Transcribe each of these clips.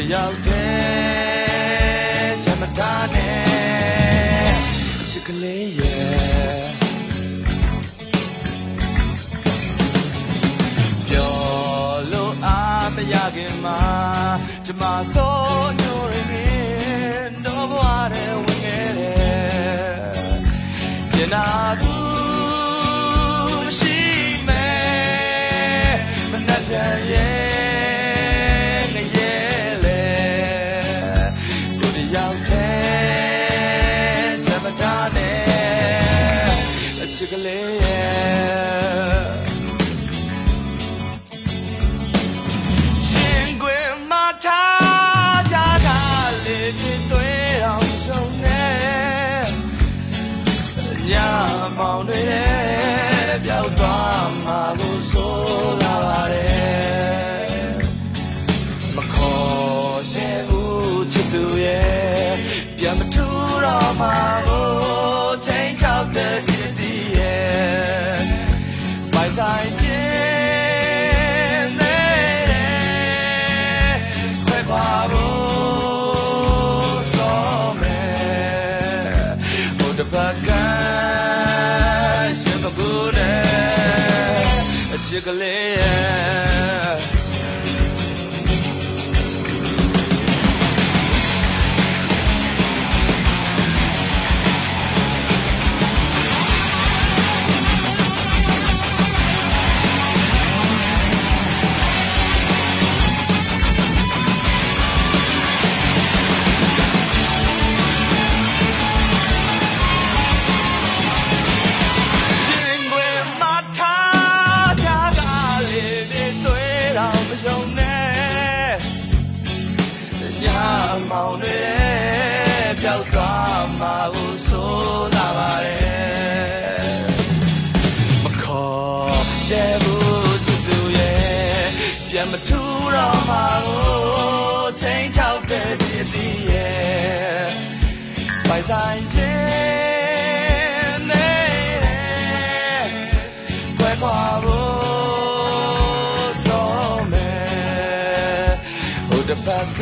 ရောက်တယ်ချမ်းမထားနဲ့ချစ်ကလေးရဲ့ပြောလို့အားမရခင်မှာကျမစိုးညိုရင်းတော့ဘွားတဲ့ဝင်ခဲ့တယ်ကျင်နာသူရှိမယ်မနှက်ပြန်ရဲ့ချစ်ကလေးရဲ့ရှင်ခွင်မထားကြတာလေးပြည့်တွေ့အောင်ရှုံနေညမောင်တွေပျောက်သွားမှာကိုဆိုလာပါတယ်မခေါ်ရှင်ဦးချစ်သူရဲ့ပြန်မထူတော့မှာကိုချိန်ချောက်တဲ့ဆိုင်ခြင်းနဲ့ခွဲခွာဖို့စောမယ်ဟိုတပတ်ကရှင်မကူနဲ့အချစ်ကလေးရဲ့မောင်တွေပျောက်သွားမှာကိုဆိုလာပါတယ်မခေါ်တဲ့ဘူးချစ်သူရဲ့ပြန်မထူတော့မှာကိုချိန်ချောက်တဲ့ဒီအတီးရဲ့ပိုင်ဆိုင်ခြင်းနဲ့ခွဲခွာဖို့စောမယ်ဟိုတပတ်က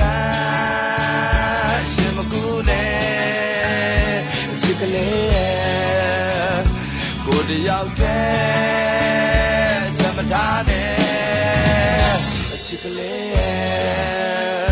ကလေးရဲ့ကိုတယောက်တည်းချမ်းမထားနဲ့အချစ်ကလေးရဲ့